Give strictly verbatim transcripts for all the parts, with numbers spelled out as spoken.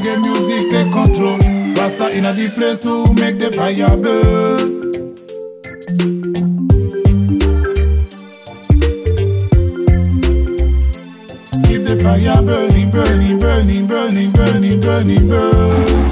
reggae music take control. Rasta in a the place to make the fire burn. Keep the fire burning, burning, burning, burning, burning, burning, burn.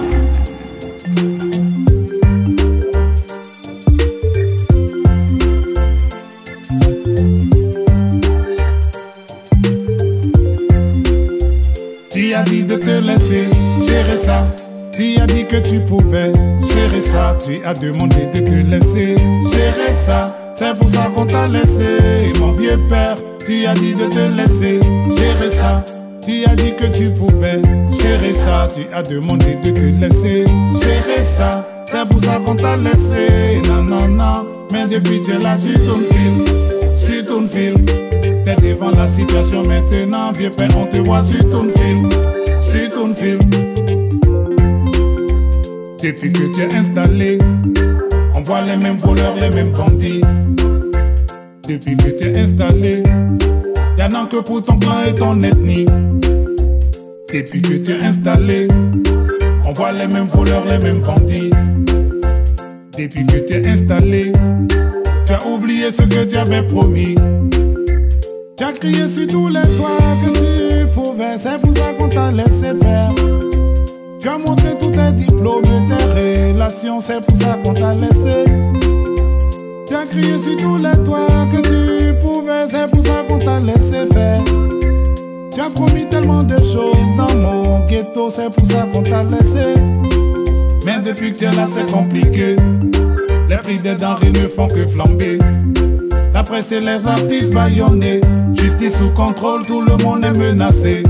Tu as dit de te laisser gérer ça. Tu as dit que tu pouvais gérer ça. Tu as demandé de te laisser gérer ça. C'est pour ça qu'on t'a laissé, mon vieux père. Tu as dit de te laisser gérer ça. Tu as dit que tu pouvais gérer ça. Tu as demandé de te laisser gérer ça. C'est pour ça qu'on t'a laissé. Non, non, non. Mais depuis tu es là, tu tournes film. Tu tournes film. T'es devant la situation maintenant, vieux père, on te voit, tu tournes film. Tu tournes film. Depuis que tu es installé, on voit les mêmes voleurs, les mêmes bandits. Depuis que tu es installé, y'en a que pour ton clan et ton ethnie. Depuis que tu es installé, on voit les mêmes voleurs, les mêmes bandits. Depuis que tu es installé, tu as oublié ce que tu avais promis. Tu as crié sur tous les toits que tu pouvais, c'est pour ça qu'on t'a laissé faire. Tu as montré tous tes diplômes et tes relations, c'est pour ça qu'on t'a laissé. Tu as crié sur tous les toits que tu pouvais, c'est pour ça qu'on t'a laissé faire. Tu as promis tellement de choses dans mon ghetto, c'est pour ça qu'on t'a laissé. Mais depuis que tu es là, c'est compliqué. Les prix des denrées ne font que flamber. La presse et les artistes bâillonnés. Justice sous contrôle, tout le monde est menacé.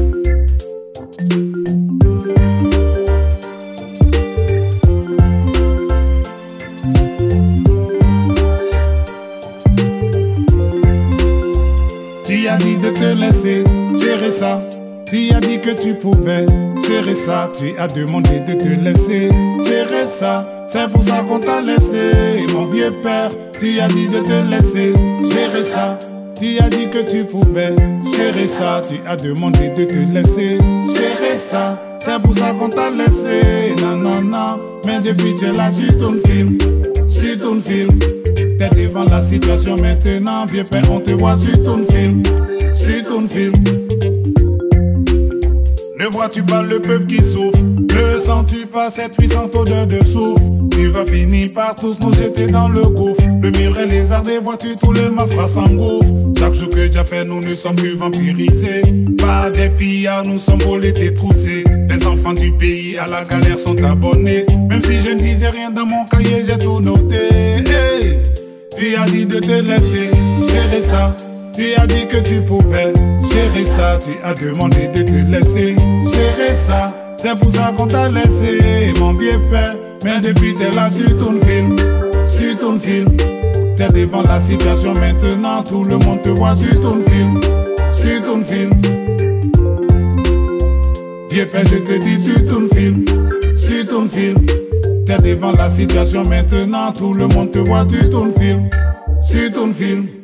Tu as dit de te laisser gérer ça. Tu as dit que tu pouvais gérer ça. Tu as demandé de te laisser gérer ça. C'est pour ça qu'on t'a laissé, mon vieux père. Tu as dit de te laisser gérer ça. Tu as dit que tu pouvais gérer ça. Tu as demandé de te laisser gérer ça. C'est pour ça qu'on t'a laissé. Non, non, non. Mais depuis tu es là, tu tournes film. Tu tournes film. T'es devant la situation maintenant. Vieux père, on te voit, tu tournes film. Tu tournes film. Ne vois-tu pas le peuple qui souffre? Ne sens-tu pas cette puissante odeur de souffle? Tu vas finir par tous nous jeter dans le gouffre. Le mur et les arts des voitures, tous les malfrats s'engouffrent. Chaque jour que j'ai fait, nous ne sommes plus vampirisés. Pas des pillards, nous sommes volés, détroussés. Les enfants du pays à la galère sont abonnés. Même si je ne disais rien dans mon cahier, j'ai tout noté. Hey, tu as dit de te laisser gérer ça. Tu as dit que tu pouvais gérer ça. Tu as demandé de te laisser gérer ça. C'est pour ça qu'on t'a laissé, mon vieux père. Mais depuis t'es là, tu tournes film. Tu tournes film. T'es devant la situation maintenant. Tout le monde te voit, tu tournes film. Tu tournes film. Vieux père, je te dis, tu tournes film. Tu tournes film. T'es devant la situation maintenant. Tout le monde te voit, tu tournes film. Tu tournes film.